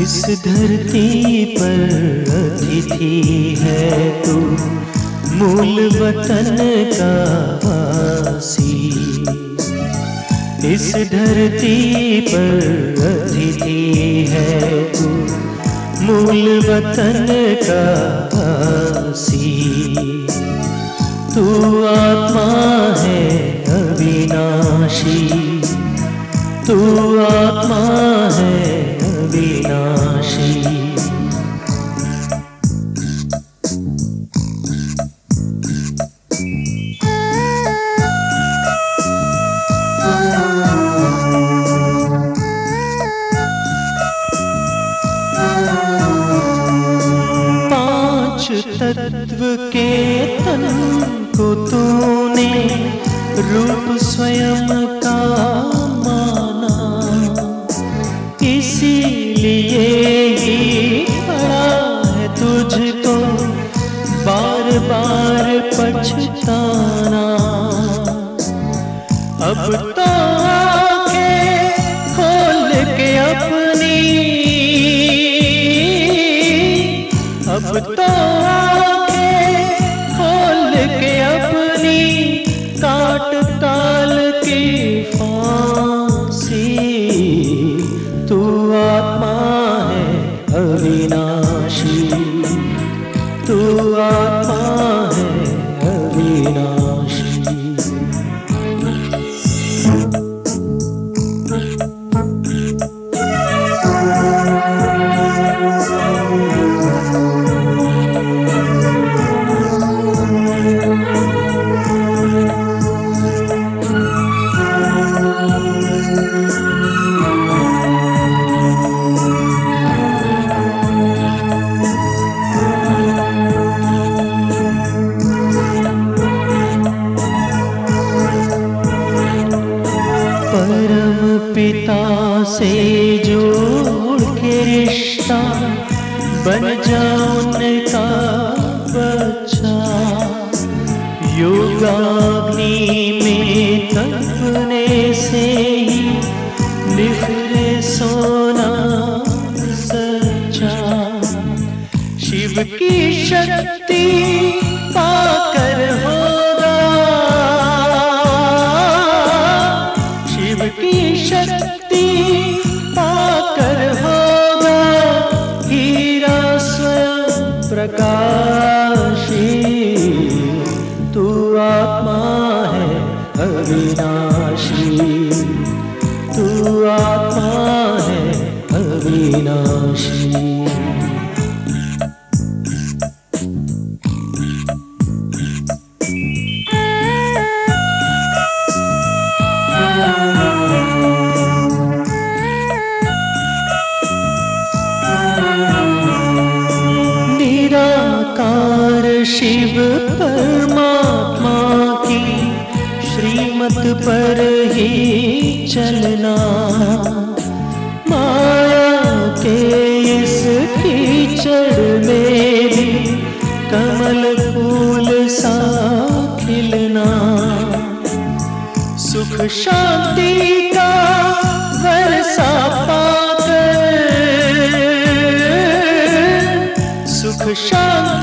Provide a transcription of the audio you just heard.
इस धरती पर अतिथि है तू, मूल वतन का वासी। इस धरती पर अतिथि है तू, मूल वतन का वासी। तू आत्मा है अविनाशी, तू आत्मा है अविनाशी। पांच तत्व के तन को तूने रूप स्वयं का माना, इसीलिए ही पड़ा है तुझको बार बार पछताना। अब तो आंखें खोल के अपनी, अब तो आंखें खोल के अपनी, काट काल की फांसी। तू आत्मा है अविनाशी, तू आत्मा है अविनाशी। परम पिता से जोड़ के रिश्ता, बन जा उनका बच्चा। योगाग्नि में तपने से ही निखरे सोना सच्चा। शिव की शक्ति पाकर होगा, शिव की शक्ति पाकर होगा हीरा स्वयं प्रकाशी। तू आत्मा है अविनाशी, तू आत्मा है अविनाशी। निराकार शिव परमात्मा की श्रीमत पर ही चलना। माया के इस कीचड़ में भी कमल फूल सा खिलना। सुख शांति का वर्षा पाकर, सुख शांति